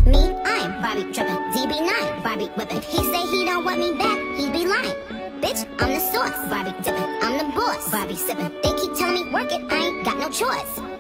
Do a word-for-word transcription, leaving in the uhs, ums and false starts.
Me, I'm Barbie drippin', D B nine, Barbie whippin'. He say he don't want me back, he be lying. Bitch, I'm the source, Barbie dippin', I'm the boss, Barbie sippin'. They keep telling me work it, I ain't got no choice.